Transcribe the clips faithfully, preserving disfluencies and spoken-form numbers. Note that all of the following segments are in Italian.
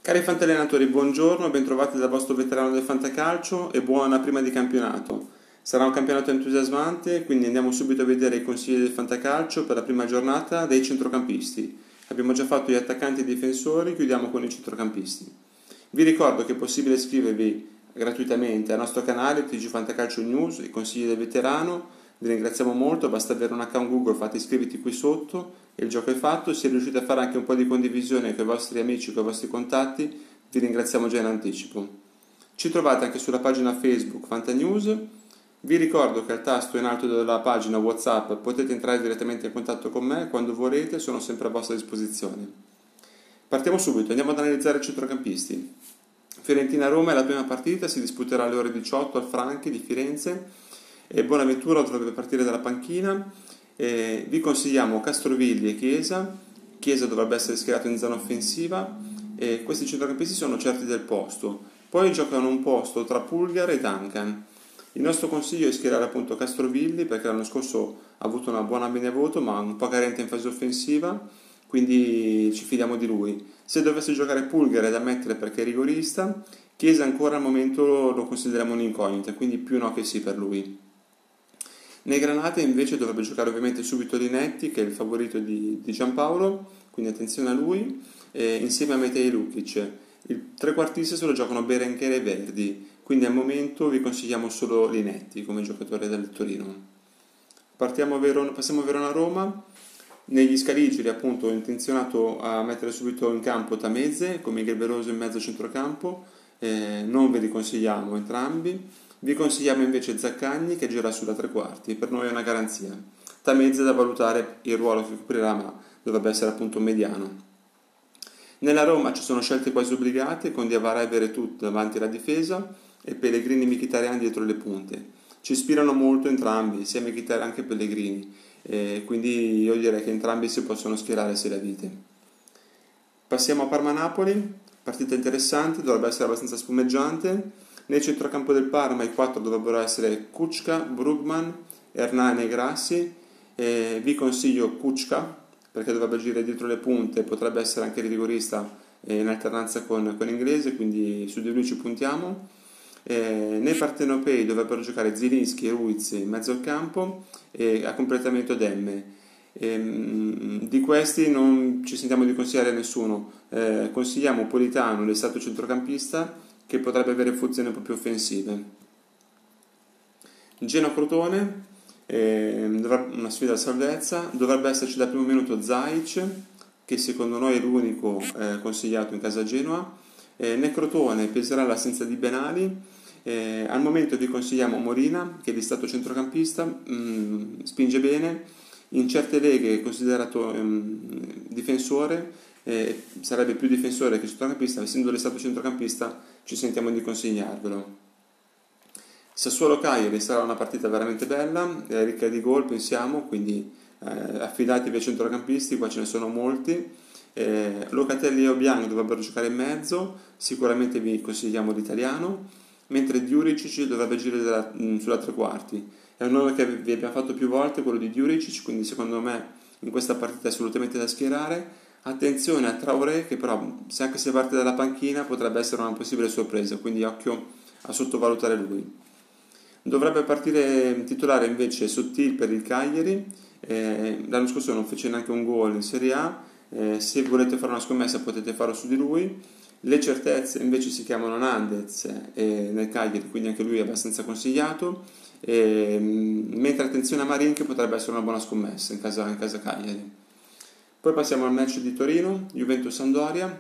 Cari fantallenatori, buongiorno, bentrovati dal vostro veterano del fantacalcio e buona prima di campionato. Sarà un campionato entusiasmante, quindi andiamo subito a vedere i consigli del fantacalcio per la prima giornata dei centrocampisti. Abbiamo già fatto gli attaccanti e i difensori, chiudiamo con i centrocampisti. Vi ricordo che è possibile iscrivervi gratuitamente al nostro canale T G Fantacalcio News, i consigli del veterano. Vi ringraziamo molto, basta avere un account Google, fate iscriviti qui sotto e il gioco è fatto. Se riuscite a fare anche un po' di condivisione con i vostri amici, con i vostri contatti, vi ringraziamo già in anticipo. Ci trovate anche sulla pagina Facebook FantaNews. Vi ricordo che al tasto in alto della pagina WhatsApp potete entrare direttamente in contatto con me quando volete, sono sempre a vostra disposizione. Partiamo subito, andiamo ad analizzare i centrocampisti. Fiorentina-Roma è la prima partita, si disputerà alle ore diciotto al Franchi di Firenze. E Bonaventura dovrebbe partire dalla panchina. E vi consigliamo Castrovilli e Chiesa. Chiesa dovrebbe essere schierato in zona offensiva e questi centrocampisti sono certi del posto. Poi giocano un posto tra Pulgar e Duncan. Il nostro consiglio è schierare appunto Castrovilli perché l'anno scorso ha avuto una buona Benevoto ma un po' carente in fase offensiva, quindi ci fidiamo di lui. Se dovesse giocare Pulgar è da mettere perché è rigorista. Chiesa ancora al momento lo consideriamo un'incognita, quindi più no che sì per lui. Nei Granate invece dovrebbe giocare ovviamente subito Linetti, che è il favorito di, di Giampaolo, quindi attenzione a lui, eh, insieme a Matej Lukic. Il trequartista se lo giocano Berenguer e Verdi, quindi al momento vi consigliamo solo Linetti come giocatore del Torino. Partiamo a Verona, passiamo a Verona-Roma. Negli scaligeri appunto ho intenzionato a mettere subito in campo Tameze con Miguel Veloso in mezzo centrocampo, eh, non ve li consigliamo entrambi. Vi consigliamo invece Zaccagni che gira sulla tre quarti, per noi è una garanzia. Tameze da valutare il ruolo che coprirà, ma dovrebbe essere appunto mediano. Nella Roma ci sono scelte quasi obbligate con Diawara e Veretout davanti alla difesa e Pellegrini e Mkhitaryan dietro le punte. Ci ispirano molto entrambi, sia Mkhitaryan che Pellegrini, e quindi io direi che entrambi si possono schierare se la dite. Passiamo a Parma-Napoli, partita interessante, dovrebbe essere abbastanza spumeggiante. Nel centrocampo del Parma i quattro dovrebbero essere Kučka, Brugman, Hernani e Grassi. Eh, vi consiglio Kučka perché dovrebbe girare dietro le punte, potrebbe essere anche il rigorista eh, in alternanza con, con Inglese, quindi su di lui ci puntiamo. Eh, nei partenopei dovrebbero giocare Zielinski e Ruiz in mezzo al campo e a completamento Demme. E, di questi non ci sentiamo di consigliare nessuno, eh, consigliamo Politano, l'estatto centrocampista, che potrebbe avere funzioni un po' più offensive. Genoa-Crotone, eh, una sfida a salvezza, dovrebbe esserci dal primo minuto Zaic, che secondo noi è l'unico eh, consigliato in casa Genoa. Eh, nel Crotone peserà l'assenza di Benali. Eh, al momento vi consigliamo Morina, che è di stato centrocampista, mh, spinge bene, in certe leghe è considerato mh, difensore. Eh, sarebbe più difensore che centrocampista, essendo stato centrocampista ci sentiamo di consigliarvelo. Sassuolo-Cagliari sarà una partita veramente bella, eh, ricca di gol pensiamo, quindi eh, affidatevi ai centrocampisti, qua ce ne sono molti. eh, Locatelli e Obiang dovrebbero giocare in mezzo, sicuramente vi consigliamo l'italiano, mentre Djuricic dovrebbe girare della, mh, sulla tre quarti. È un nome che vi abbiamo fatto più volte, quello di Djuricic, quindi secondo me in questa partita è assolutamente da schierare. Attenzione a Traoré che però se anche se parte dalla panchina potrebbe essere una possibile sorpresa, quindi occhio a sottovalutare lui. Dovrebbe partire titolare invece Sottil per il Cagliari, eh, l'anno scorso non fece neanche un gol in Serie A, eh, se volete fare una scommessa potete farlo su di lui. Le certezze invece si chiamano Nandez eh, nel Cagliari, quindi anche lui è abbastanza consigliato, eh, mentre attenzione a Marin che potrebbe essere una buona scommessa in casa, in casa Cagliari. Poi passiamo al match di Torino, Juventus-Sampdoria,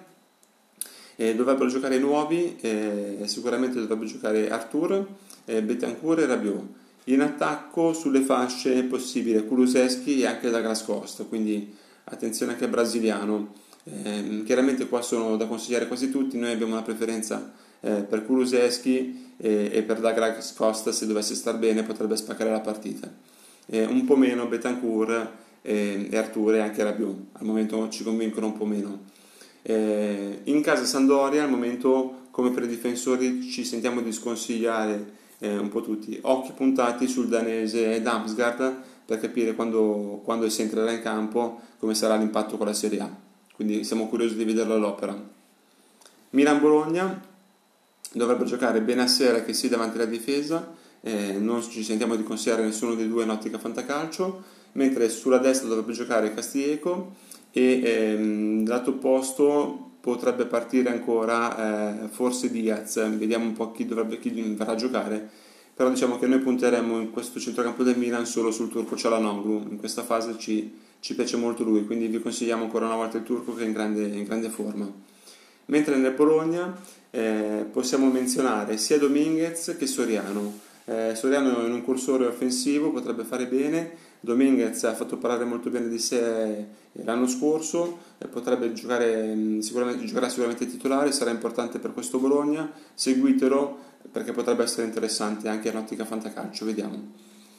eh, dovrebbero giocare nuovi, eh, sicuramente dovrebbe giocare Arthur, eh, Bentancur e Rabiot. In attacco sulle fasce è possibile Kulusevski e anche Douglas Costa, quindi attenzione anche al brasiliano. Eh, chiaramente qua sono da consigliare quasi tutti, noi abbiamo una preferenza eh, per Kulusevski e, e per Douglas Costa, se dovesse star bene potrebbe spaccare la partita. Eh, un po' meno Bentancur e Arthur e anche Rabiot al momento ci convincono un po' meno. Eh, in casa Sampdoria al momento come per i difensori ci sentiamo di sconsigliare eh, un po' tutti, occhi puntati sul danese Damsgaard per capire quando, quando si entrerà in campo come sarà l'impatto con la Serie A, quindi siamo curiosi di vederlo all'opera. Milan-Bologna dovrebbe giocare Bennacer che sì davanti alla difesa, eh, non ci sentiamo di consigliare nessuno dei due in ottica fantacalcio, mentre sulla destra dovrebbe giocare Castillejo e ehm, lato opposto potrebbe partire ancora eh, forse Diaz, vediamo un po' chi, dovrebbe, chi verrà a giocare, però diciamo che noi punteremo in questo centrocampo del Milan solo sul turco Çalhanoğlu, in questa fase ci, ci piace molto lui, quindi vi consigliamo ancora una volta il turco che è in grande, in grande forma. Mentre nel Bologna eh, possiamo menzionare sia Dominguez che Soriano. Eh, Soriano è in un cursore offensivo, potrebbe fare bene. Dominguez ha fatto parlare molto bene di sé l'anno scorso, eh, potrebbe giocare sicuramente, giocherà sicuramente titolare, sarà importante per questo Bologna. Seguitelo perché potrebbe essere interessante anche in ottica fantacalcio, vediamo.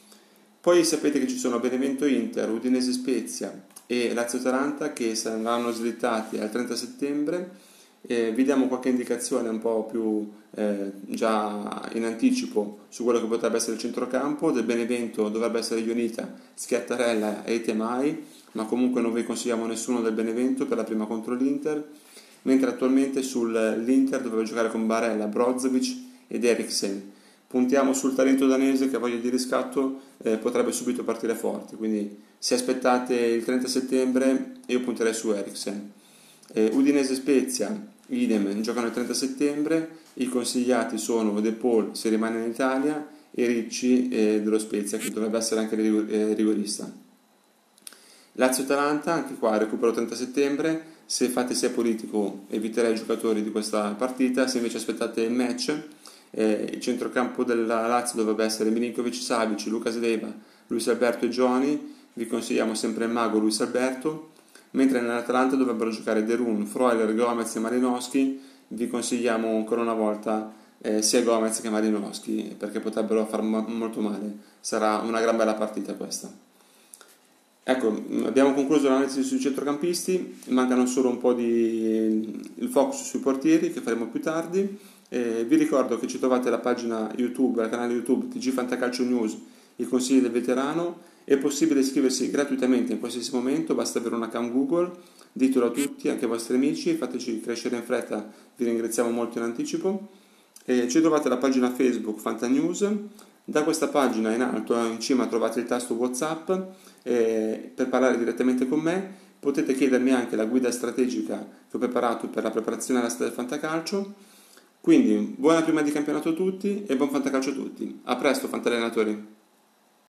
Poi sapete che ci sono Benevento Inter, Udinese Spezia e Lazio Atalanta che saranno slittati al trenta settembre. Eh, vi diamo qualche indicazione un po' più eh, già in anticipo su quello che potrebbe essere il centrocampo. Del Benevento dovrebbe essere Ionita, Schiattarella e Temai, ma comunque non vi consigliamo nessuno del Benevento per la prima contro l'Inter, mentre attualmente sull'Inter dovrebbe giocare con Barella, Brozovic ed Eriksen. Puntiamo sul talento danese che ha voglia di riscatto, eh, potrebbe subito partire forte, quindi se aspettate il trenta settembre io punterei su Eriksen. Eh, Udinese Spezia, idem, giocano il trenta settembre, i consigliati sono De Paul se rimane in Italia e Ricci eh, dello Spezia che dovrebbe essere anche rigorista. Lazio-Atalanta, anche qua recupero trenta settembre, se fate sia politico eviterei i giocatori di questa partita, se invece aspettate il match, eh, il centrocampo della Lazio dovrebbe essere Milinkovic, Savic, Lucas Leiva, Luis Alberto e Gioni, vi consigliamo sempre il mago Luis Alberto. Mentre nell'Atalanta dovrebbero giocare Derun, Freuler, Gomez e Malinowski, vi consigliamo ancora una volta eh, sia Gomez che Malinowski perché potrebbero far mo- molto male, sarà una gran bella partita questa. Ecco, abbiamo concluso l'analisi sui centrocampisti, mancano solo un po' di il focus sui portieri che faremo più tardi. Eh, vi ricordo che ci trovate la pagina YouTube, il canale YouTube T G Fantacalcio News, i consigli del veterano. È possibile iscriversi gratuitamente in qualsiasi momento, basta avere un account Google, ditelo a tutti, anche ai vostri amici, fateci crescere in fretta, vi ringraziamo molto in anticipo. E ci trovate la pagina Facebook Fantanews, da questa pagina in alto in cima trovate il tasto WhatsApp eh, per parlare direttamente con me, potete chiedermi anche la guida strategica che ho preparato per la preparazione alla stagione del fantacalcio. Quindi buona prima di campionato a tutti e buon fantacalcio a tutti. A presto, fantallenatori!